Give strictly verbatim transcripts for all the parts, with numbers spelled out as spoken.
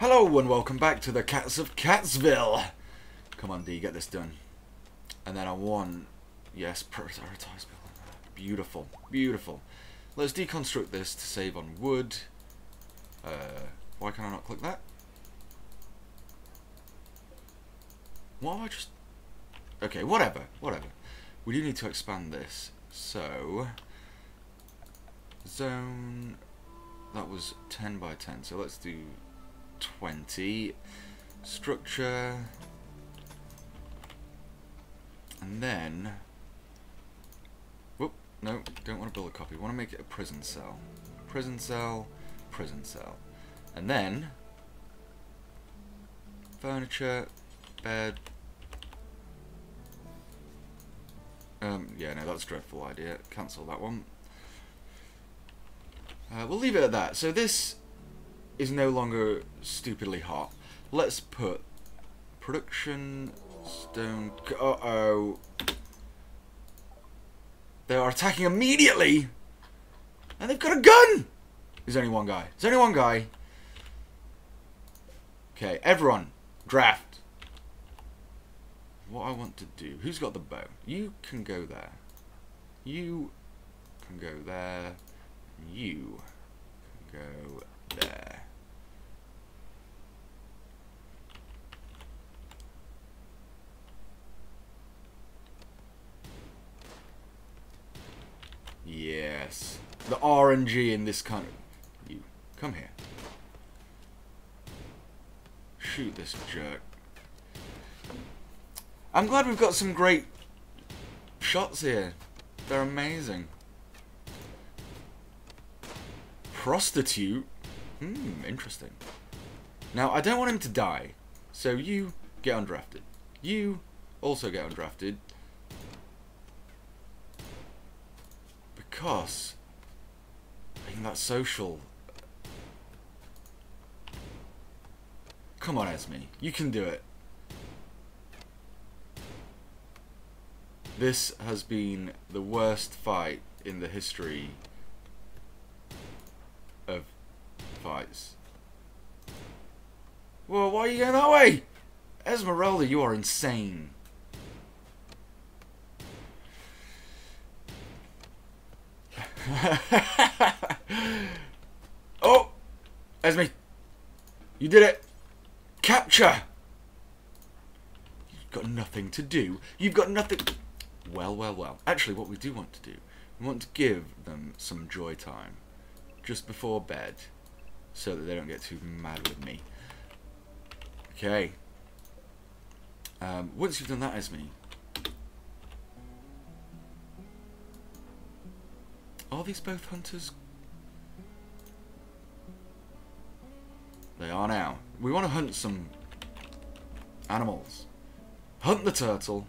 Hello and welcome back to the Cats of Catsville. Come on, D, get this done. And then I want, yes, prioritize. Beautiful, beautiful. Let's deconstruct this to save on wood. Uh, why can I not click that? What have I just... Okay, whatever, whatever. We do need to expand this. So, zone, that was ten by ten. So let's do twenty. Structure. And then, whoop, no, don't want to build a copy. We want to make it a prison cell. Prison cell, prison cell. And then, furniture, bed. Um, yeah, no, that's a dreadful idea. Cancel that one. Uh, we'll leave it at that. So this is no longer stupidly hot. Let's put production stone. Uh oh. They are attacking immediately! And they've got a gun! There's only one guy. There's only one guy. Okay, everyone, draft. What I want to do. Who's got the bow? You can go there. You can go there. You can go there. Yes. The R N G in this kind of... You, come here. Shoot this jerk. I'm glad we've got some great shots here. They're amazing. Prostitute? Hmm, interesting. Now, I don't want him to die. So you get undrafted. You also get undrafted. Because being that social. Come on, Esme. You can do it. This has been the worst fight in the history of fights. Whoa, why are you going that way? Esmeralda, you are insane. Oh! Esme! You did it! Capture! You've got nothing to do. You've got nothing... Well, well, well. Actually, what we do want to do, we want to give them some joy time just before bed so that they don't get too mad with me. Okay. Um, once you've done that, Esme, are these both hunters? They are now. We want to hunt some animals. Hunt the turtle.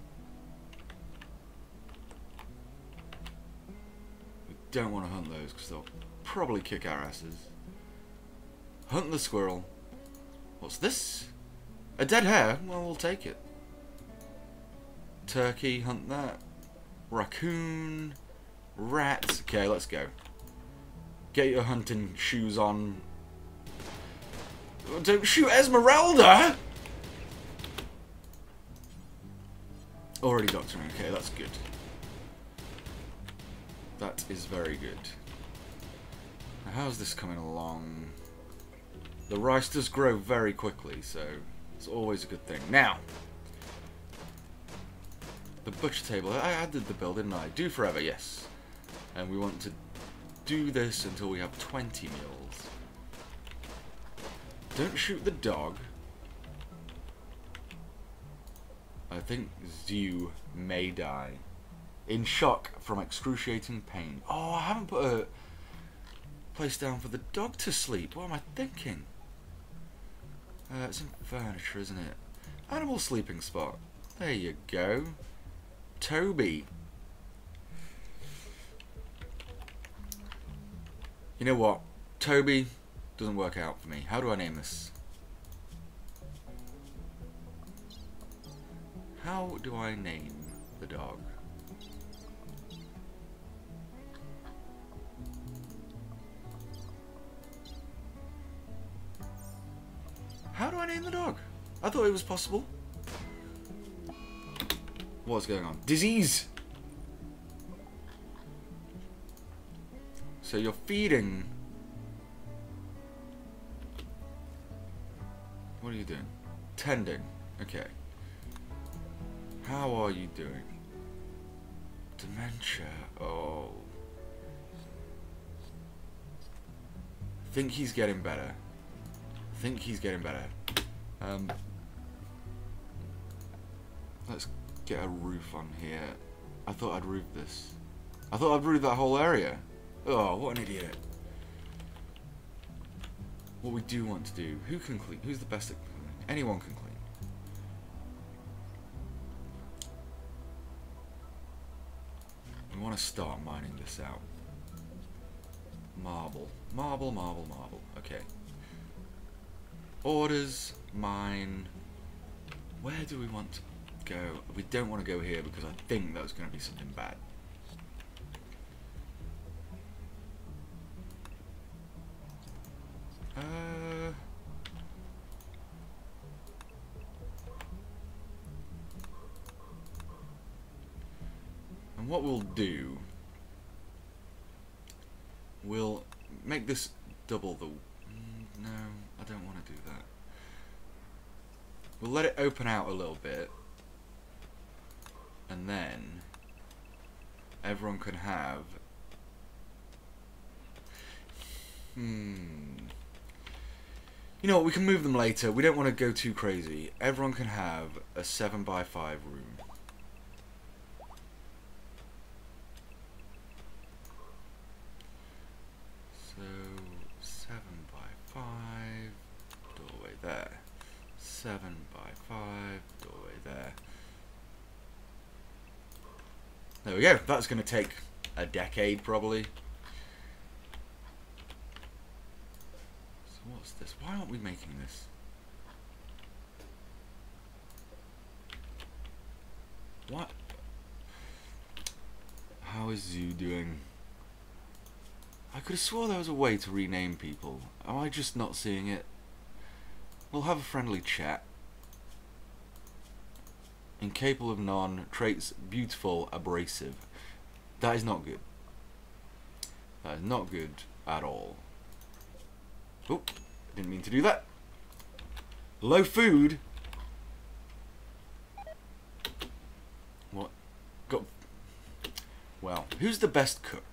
We don't want to hunt those because they'll probably kick our asses. Hunt the squirrel. What's this? A dead hare? Well, we'll take it. Turkey, hunt that. Raccoon. Rat. Okay, let's go. Get your hunting shoes on. Don't shoot Esmeralda! Already doctoring. Okay, that's good. That is very good. Now, how's this coming along? The rice does grow very quickly, so it's always a good thing. Now, the butcher table. I added the build, didn't I? Do forever, yes. And we want to do this until we have twenty meals. Don't shoot the dog. I think Zew may die. In shock from excruciating pain. Oh, I haven't put a place down for the dog to sleep. What am I thinking? Uh, it's in furniture, isn't it? Animal sleeping spot. There you go. Toby. You know what? Toby doesn't work out for me. How do I name this? How do I name the dog? I name the dog? I thought it was possible. What's going on? Disease! So you're feeding... What are you doing? Tending. Okay. How are you doing? Dementia. Oh. I think he's getting better. I think he's getting better. Um, let's get a roof on here. I thought I'd roof this. I thought I'd roof that whole area. Oh, what an idiot. What we do want to do. Who can clean? Who's the best at cleaning? Anyone can clean. We want to start mining this out. Marble. Marble, marble, marble. Okay. Orders, mine. Where do we want to go? We don't want to go here because I think that's going to be something bad. Uh... And what we'll do, we'll make this double the... No, I don't want to do that. We'll let it open out a little bit, and then everyone can have... Hmm... You know what, we can move them later. We don't want to go too crazy. Everyone can have a seven by five room. So, seven by five, doorway there. seven by five, doorway there. There we go. That's going to take a decade, probably. So what's this? Why aren't we making this? What? How is Zoo doing? I could have swore there was a way to rename people. Am I just not seeing it? We'll have a friendly chat. Incapable of none, traits beautiful, abrasive. That is not good. That is not good at all. Oh, didn't mean to do that. Low food. What? Got. Well, who's the best cook?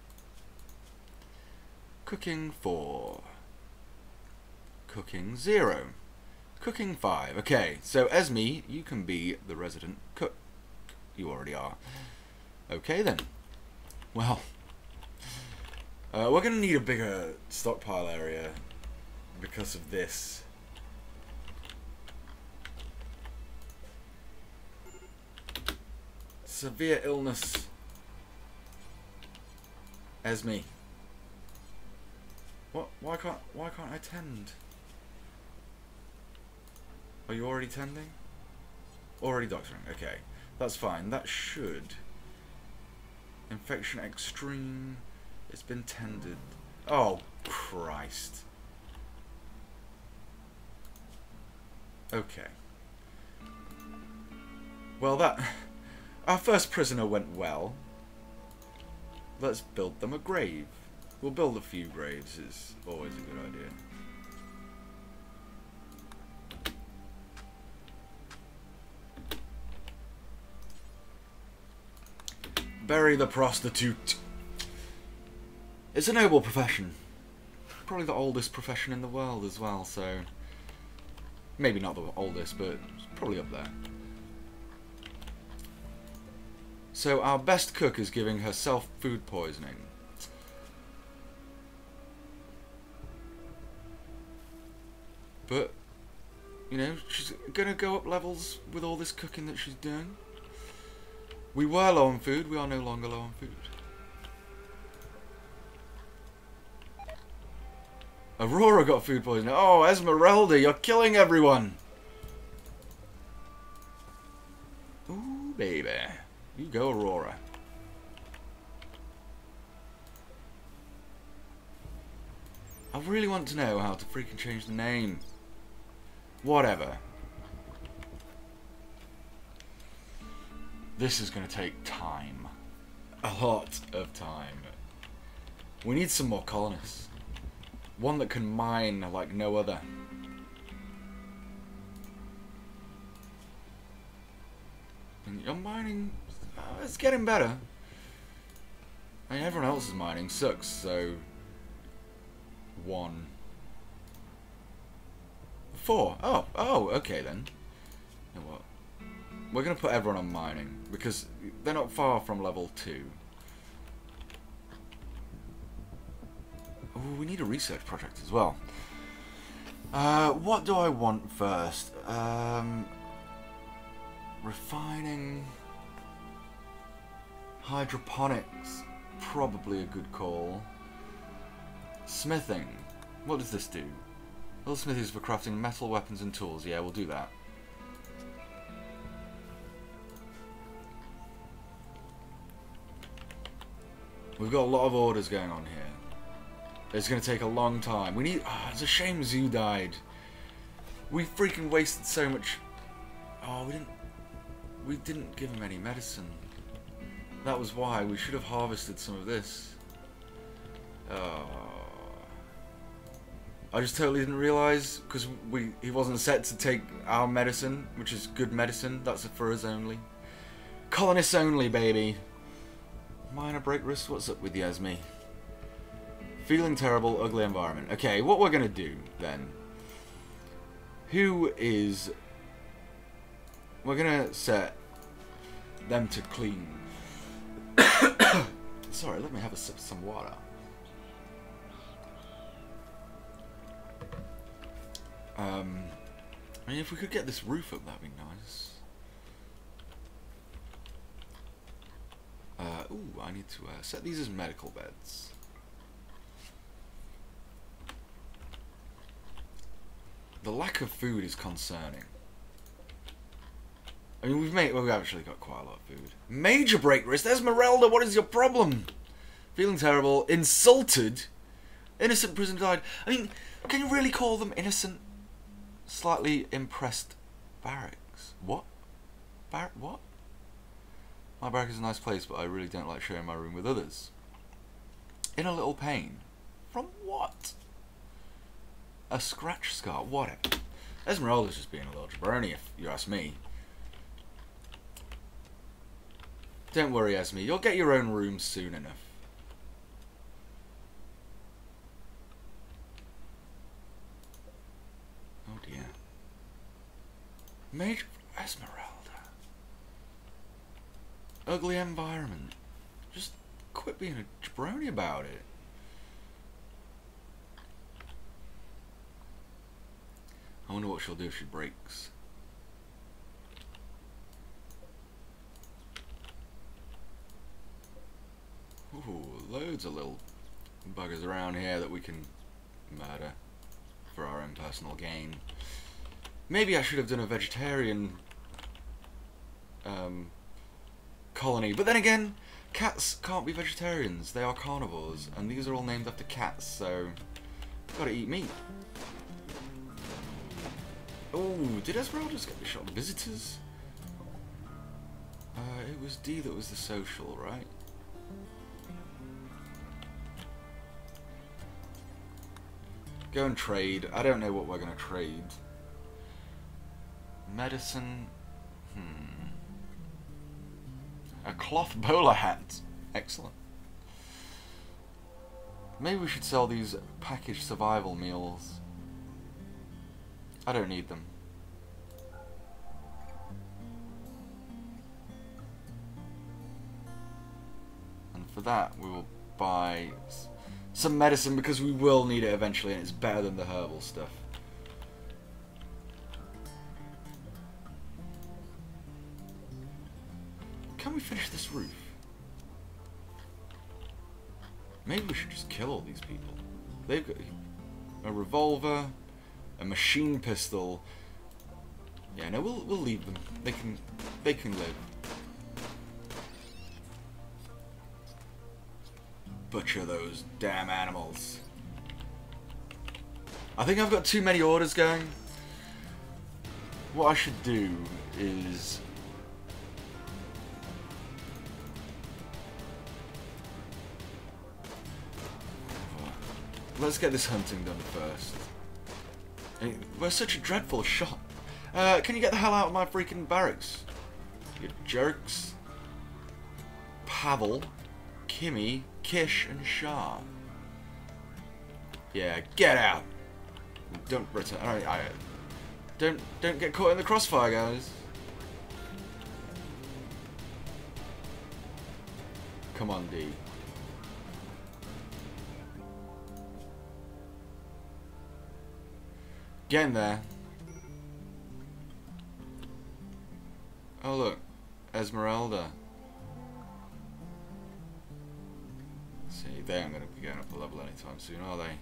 Cooking four. Cooking zero. Cooking five. Okay, so Esme, you can be the resident cook. You already are. Okay then. Well, uh, we're going to need a bigger stockpile area because of this. Severe illness. Esme. What? Why can't? Why can't I tend? Are you already tending? Already doctoring. Okay, that's fine. That should. Infection extreme. It's been tended. Oh Christ. Okay. Well, that our first prisoner went well. Let's build them a grave. We'll build a few graves, it's always a good idea. Bury the prostitute. It's a noble profession. Probably the oldest profession in the world as well, so... Maybe not the oldest, but it's probably up there. So our best cook is giving herself food poisoning. But, you know, she's going to go up levels with all this cooking that she's doing. We were low on food, we are no longer low on food. Aurora got food poisoning. Oh, Esmeralda, you're killing everyone. Ooh, baby. You go, Aurora. I really want to know how to freaking change the name. Whatever. This is going to take time. A lot of time. We need some more colonists. One that can mine like no other. And your mining... Uh, it's getting better. I mean, everyone else's mining sucks, so... One. Four. Oh, oh, okay then. You know what? We're going to put everyone on mining, because they're not far from level two. Oh, we need a research project as well. Uh, what do I want first? Um, refining... Hydroponics. Probably a good call. Smithing. What does this do? Little smithy is for crafting metal weapons and tools. Yeah, we'll do that. We've got a lot of orders going on here. It's going to take a long time. We need... Oh, it's a shame Zoo died. We freaking wasted so much... Oh, we didn't... We didn't give him any medicine. That was why. We should have harvested some of this. Oh... I just totally didn't realise, because we he wasn't set to take our medicine, which is good medicine. That's for us only. Colonists only, baby. Minor break wrist. What's up with Yasmi? Feeling terrible, ugly environment. Okay, what we're gonna do then? Who is? We're gonna set them to clean. Sorry, let me have a sip of some water. Um, I mean, if we could get this roof up, that'd be nice. Uh, ooh, I need to uh, set these as medical beds. The lack of food is concerning. I mean, we've made, well, we've actually got quite a lot of food. Major break wrist, Esmeralda, what is your problem? Feeling terrible, insulted, innocent prisoner died. I mean, can you really call them innocent? Slightly impressed barracks. What? Bar what? My barrack is a nice place, but I really don't like sharing my room with others. In a little pain. From what? A scratch scar. Whatever. Esmeralda's just being a little jabroni, if you ask me. Don't worry, Esme. You'll get your own room soon enough. Oh dear. Major Esmeralda. Ugly environment. Just quit being a jabroni about it. I wonder what she'll do if she breaks. Ooh, loads of little buggers around here that we can murder for our own personal gain. Maybe I should have done a vegetarian um, colony, but then again, cats can't be vegetarians. They are carnivores, and these are all named after cats, so gotta eat meat. Oh, did Esmeralda just get the shot? Visitors? Uh, it was D that was the social, right? Go and trade. I don't know what we're going to trade. Medicine. Hmm. A cloth bowler hat. Excellent. Maybe we should sell these packaged survival meals. I don't need them. And for that, we will buy some medicine, because we will need it eventually, and it's better than the herbal stuff. Can we finish this roof? Maybe we should just kill all these people. They've got a revolver, a machine pistol. Yeah, no, we'll we'll leave them. They can they can live. Butcher those damn animals. I think I've got too many orders going. What I should do is... Let's get this hunting done first. We're such a dreadful shot. Uh, can you get the hell out of my freaking barracks? You jerks. Pavel, Kimmy, Kish, and Shah. Yeah, get out. Don't return. I, I, don't don't get caught in the crossfire, guys. Come on, D. Get in there. Oh look, Esmeralda. See, they aren't going to be going up a level anytime soon, are they?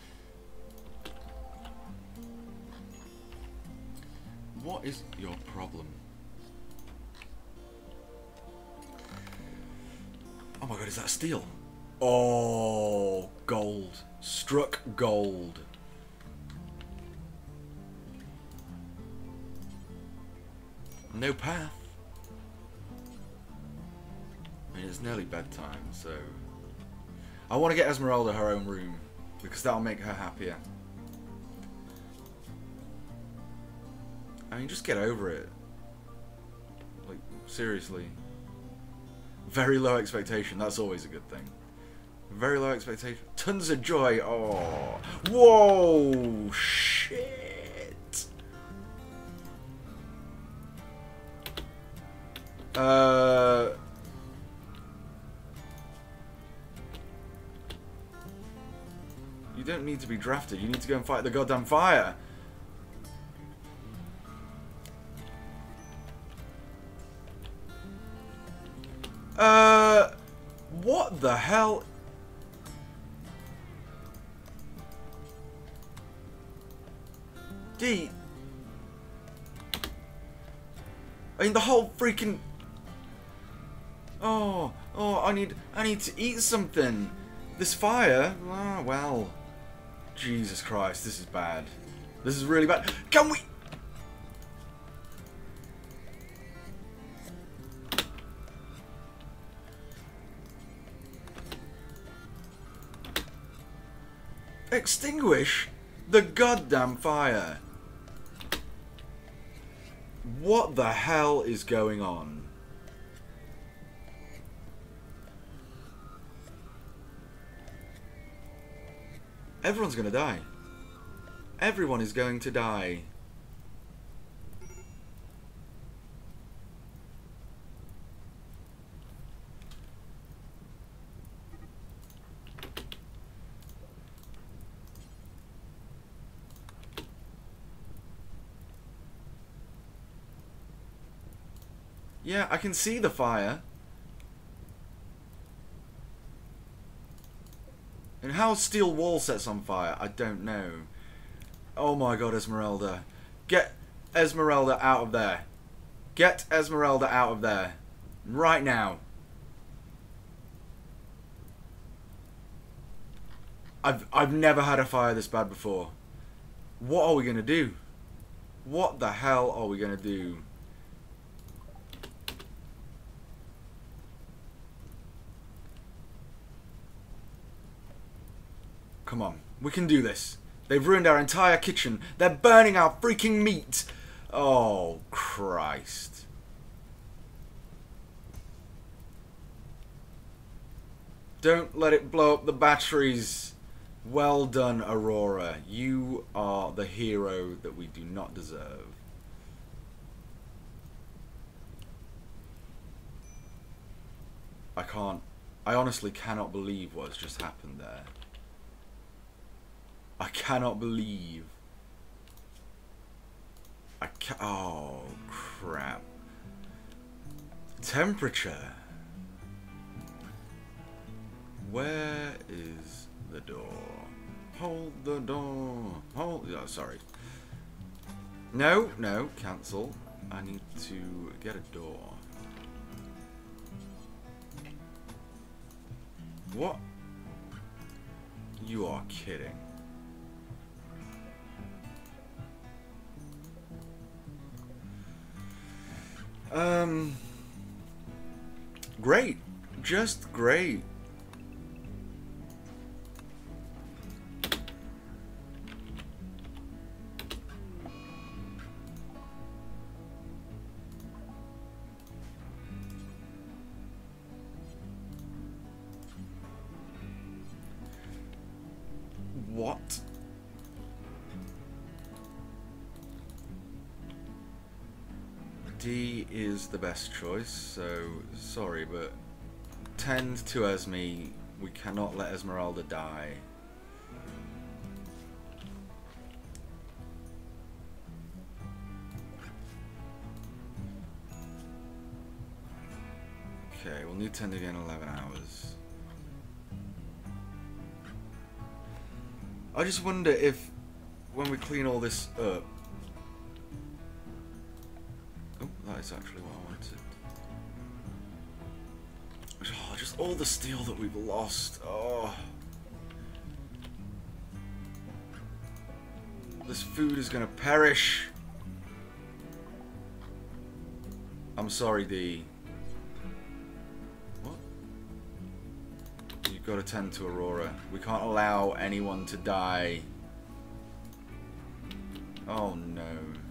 What is your problem? Oh my god, is that steel? Oh, gold. Struck gold. No path. I mean, it's nearly bedtime, so... I want to get Esmeralda her own room, because that'll make her happier. I mean, just get over it. Like, seriously. Very low expectation, that's always a good thing. Very low expectation. Tons of joy, oh. Whoa, shit. Uh... You don't need to be drafted, you need to go and fight the goddamn fire. Uh, what the hell? D. I mean, the whole freaking... Oh, oh, I need, I need to eat something. This fire? Ah, well. Jesus Christ, this is bad. This is really bad. Can we... Extinguish the goddamn fire. What the hell is going on? Everyone's gonna die. Everyone is going to die. Yeah, I can see the fire. And how steel wall sets on fire, I don't know. Oh my god, Esmeralda. Get Esmeralda out of there. Get Esmeralda out of there. Right now. I've, I've never had a fire this bad before. What are we going to do? What the hell are we going to do? Come on, we can do this. They've ruined our entire kitchen. They're burning our freaking meat. Oh, Christ. Don't let it blow up the batteries. Well done, Aurora. You are the hero that we do not deserve. I can't... I honestly cannot believe what has just happened there. I cannot believe. I ca- oh, crap. Temperature. Where is the door? Hold the door. Hold. Oh, sorry. No, no, cancel. I need to get a door. What? You are kidding. Um, great. Just great. What? D is the best choice, so sorry, but tend to Esme. We cannot let Esmeralda die. Okay, we'll need tend again in eleven hours. I just wonder if, when we clean all this up... Oh, that is actually what I wanted. Oh, just all the steel that we've lost. Oh. This food is going to perish. I'm sorry, D. You've got to tend to Aurora. We can't allow anyone to die. Oh no.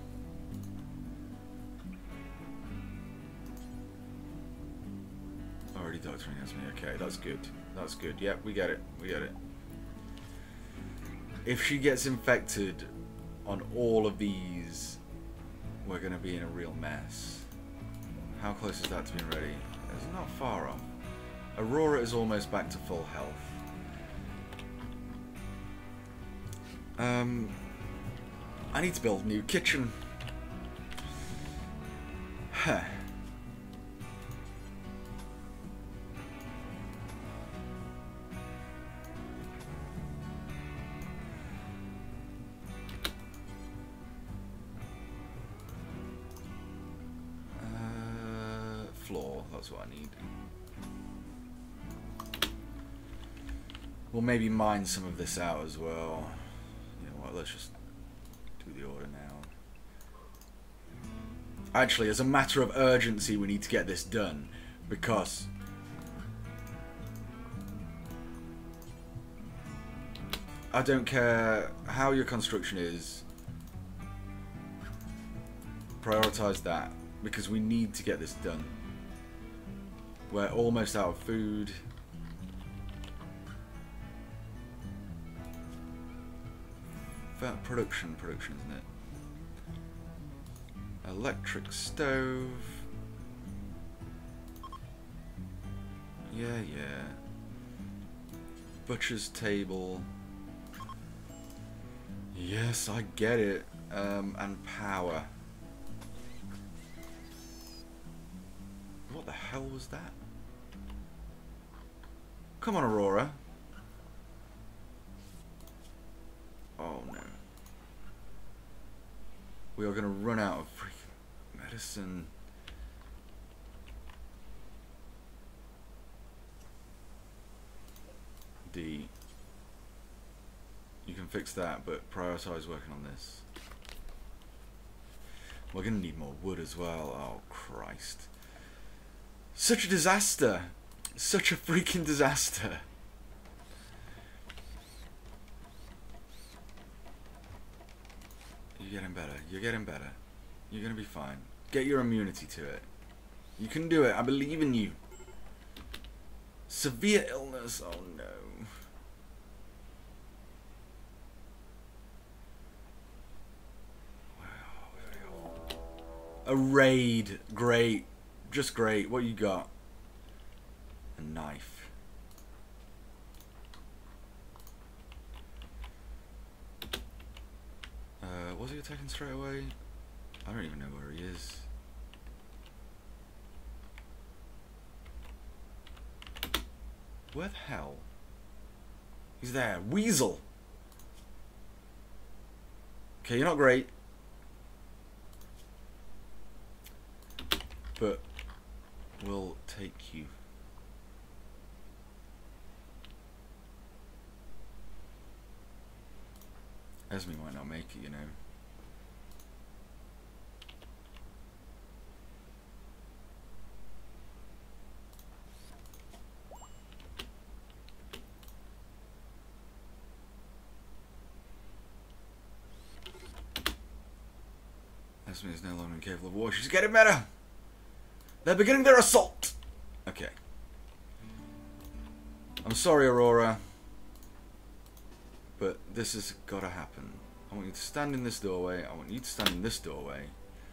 Already doctoring Esme. Okay, that's good. That's good. Yep, we get it. We get it. If she gets infected on all of these, we're going to be in a real mess. How close is that to being ready? It's not far off. Aurora is almost back to full health. Um, I need to build a new kitchen. Huh. Uh, floor, that's what I need. We'll maybe mine some of this out as well. You know what, let's just do the order now. Actually, as a matter of urgency, we need to get this done. Because... I don't care how your construction is. Prioritize that. Because we need to get this done. We're almost out of food. Production, production, isn't it? Electric stove. Yeah, yeah. Butcher's table. Yes, I get it. Um, and power. What the hell was that? Come on, Aurora. Oh no. We are going to run out of freaking medicine. D. You can fix that, but prioritize working on this. We're going to need more wood as well. Oh, Christ. Such a disaster. Such a freaking disaster. You're getting better. You're getting better. You're going to be fine. Get your immunity to it. You can do it. I believe in you. Severe illness. Oh no. A raid. Great. Just great. What you got? A knife. Uh, was he attacking straight away? I don't even know where he is. Where the hell? He's there. Weasel! Okay, you're not great. But we'll take you. Esme might not make it, you know. Esme is no longer incapable of war. She's getting better. They're beginning their assault. Okay. I'm sorry, Aurora. But this has got to happen. I want you to stand in this doorway. I want you to stand in this doorway.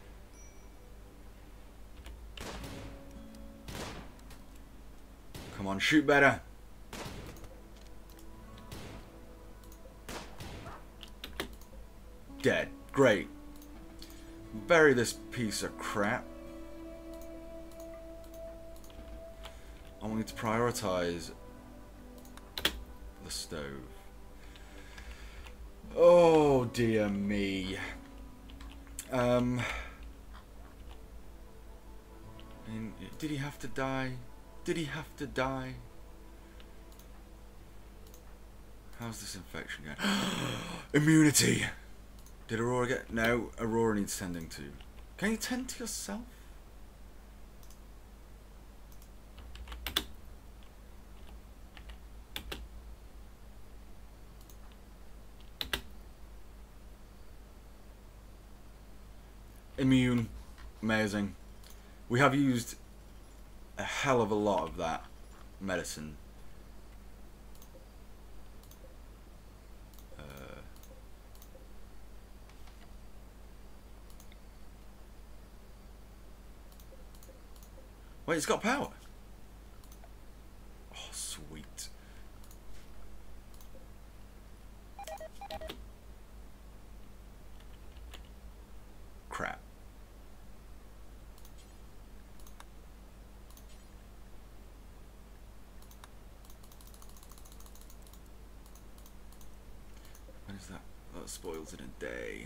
Come on, shoot better. Dead. Great. Bury this piece of crap. I want you to prioritize the stove. Oh dear me. Um. I mean, did he have to die? Did he have to die? How's this infection going? Immunity! Did Aurora get... No, Aurora needs tending to. Can you tend to yourself? Immune. Amazing. We have used a hell of a lot of that medicine. Uh, wait, it's got power. Oh, sweet. Crap. That, that spoils in a day.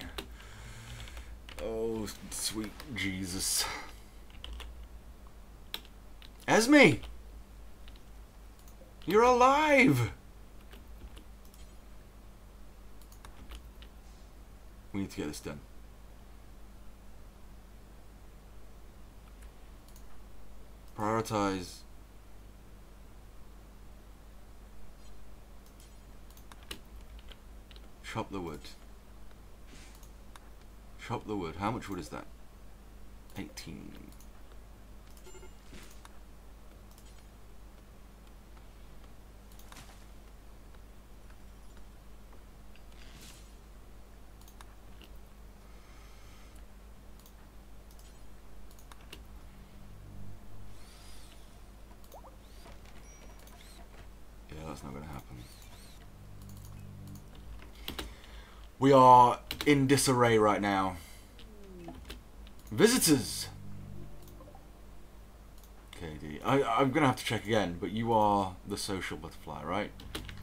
Oh, sweet Jesus. Esme! You're alive! We need to get this done. Prioritize. Chop the wood. Chop the wood. How much wood is that? eighteen. Yeah, that's not going to happen. We are in disarray right now. Visitors! K D. I, I'm going to have to check again, but you are the social butterfly, right?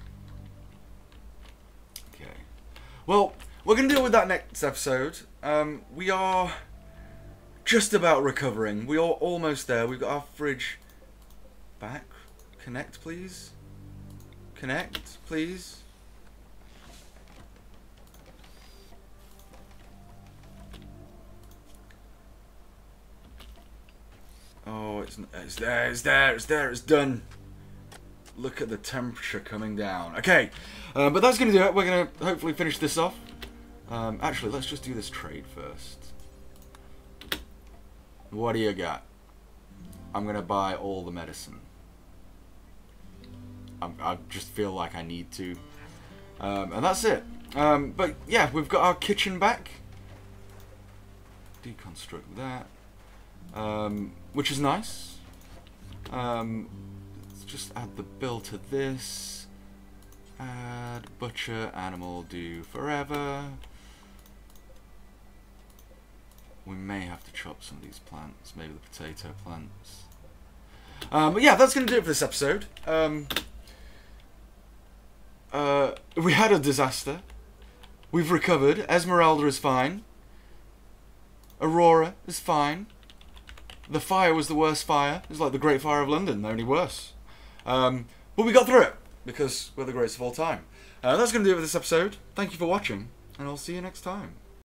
Okay. Well, we're going to deal with that next episode. Um, we are just about recovering. We are almost there. We've got our fridge back. Connect, please. Connect, please. Oh, it's, it's there, it's there, it's there, it's done. Look at the temperature coming down. Okay, uh, but that's going to do it. We're going to hopefully finish this off. Um, actually, let's just do this trade first. What do you got? I'm going to buy all the medicine. I'm, I just feel like I need to. Um, and that's it. Um, but yeah, we've got our kitchen back. Deconstruct that. Um, which is nice. Um, let's just add the bill to this. Add butcher, animal, do forever. We may have to chop some of these plants, maybe the potato plants. Um, but yeah, that's going to do it for this episode. Um, uh, we had a disaster. We've recovered. Esmeralda is fine. Aurora is fine. The fire was the worst fire. It was like the Great Fire of London, only worse. Um, but we got through it, because we're the greatest of all time. Uh, that's going to do it for this episode. Thank you for watching, and I'll see you next time.